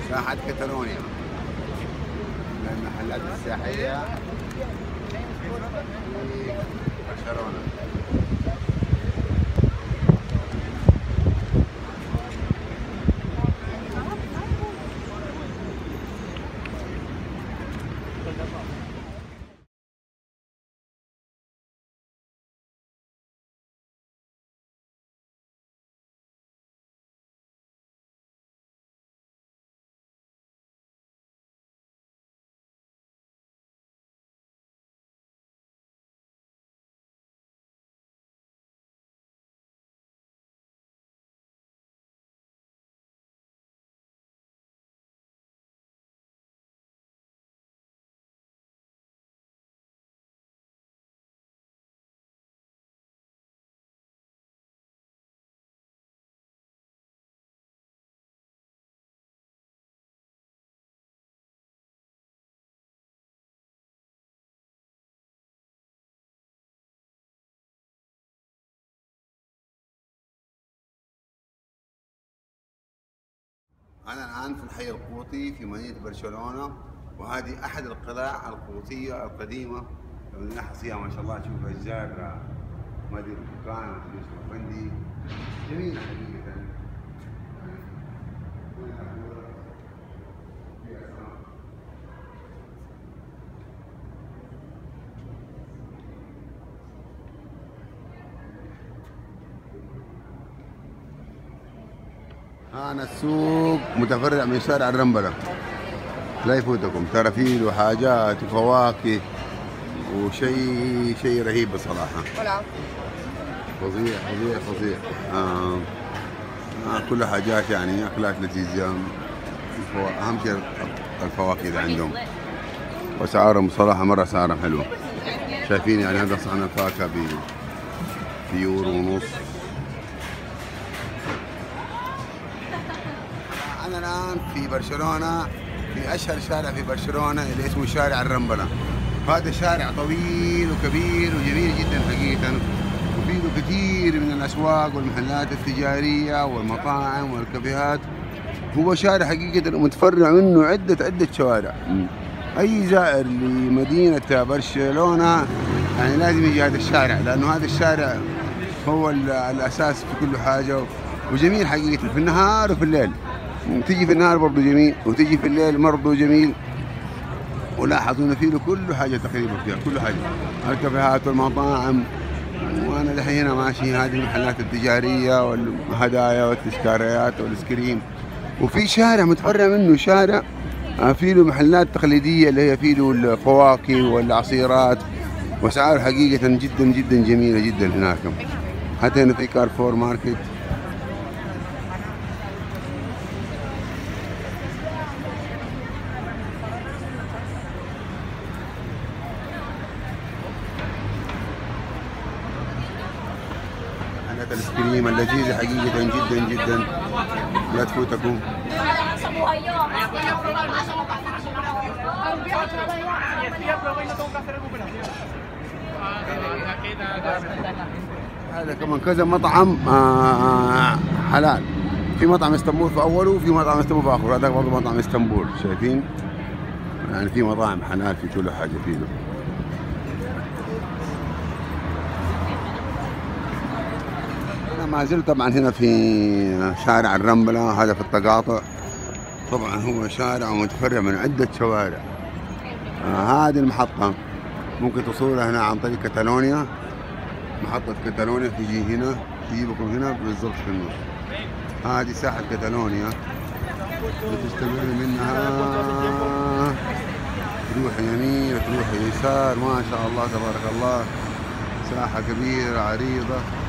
ساحة كتالونيا من المحلات السياحية في برشلونة. أنا الآن في الحي القوطي في مدينة برشلونة، وهذه أحد القلاع القوطية القديمة. لو نلاحظ فيها ما شاء الله تشوف أشجار مدينة البرتقال وتجلس الفندي جميلة حقيقة. أنا السوق متفرع من شارع الرمبلة، لا يفوتكم، ترافيل وحاجات وفواكه وشيء رهيب بصراحة. فظيع فظيع فظيع. كل حاجات يعني أكلات لذيذة. أهم شيء الفواكه اللي عندهم، وأسعارهم بصراحة مرة أسعارهم حلوة. شايفين يعني هذا صحن الفاكهة بيورو ونص. أنا الآن في برشلونة في أشهر شارع في برشلونة اللي اسمه شارع الرمبلة. هذا شارع طويل وكبير وجميل جدا حقيقة، وفيه كثير من الأسواق والمحلات التجارية والمطاعم والكافيهات. هو شارع حقيقة متفرع منه عدة شوارع. أي زائر لمدينة برشلونة يعني لازم يجي هذا الشارع، لأنه هذا الشارع هو الأساس في كل حاجة، وجميل حقيقة في النهار وفي الليل. تجي في النهار برضه جميل، وتجي في الليل برضه جميل. ولاحظوا انه فيه كل حاجه تقريبا، فيها كل حاجه، الكافيهات والمطاعم. وانا دحين ماشي هذه المحلات التجاريه والهدايا والتذكاريات والايس. وفي شارع متفرع منه شارع فيه له محلات تقليديه اللي هي فيه له الفواكه والعصيرات، واسعار حقيقه جدا جميله جدا هناك. حتى هنا في كارفور ماركت. الايس كريم اللذيذة حقيقة جدا لا تفوتكم. هذا كمان كذا مطعم حلال. في مطعم اسطنبول في اوله وفي مطعم اسطنبول في اخره. هذا برضه مطعم اسطنبول، شايفين يعني في مطاعم حلال في كل حاجة فيه. ما زلت طبعا هنا في شارع الرمبلة، هذا في التقاطع. طبعا هو شارع متفرع من عدة شوارع. هذه المحطة ممكن توصلها هنا عن طريق كتالونيا. محطة كتالونيا تجي هنا، تجيبكم هنا بالضبط في النص. هذه ساحة كتالونيا، وتستمر منها تروح يمين وتروح يسار. ما شاء الله تبارك الله، ساحة كبيرة عريضة.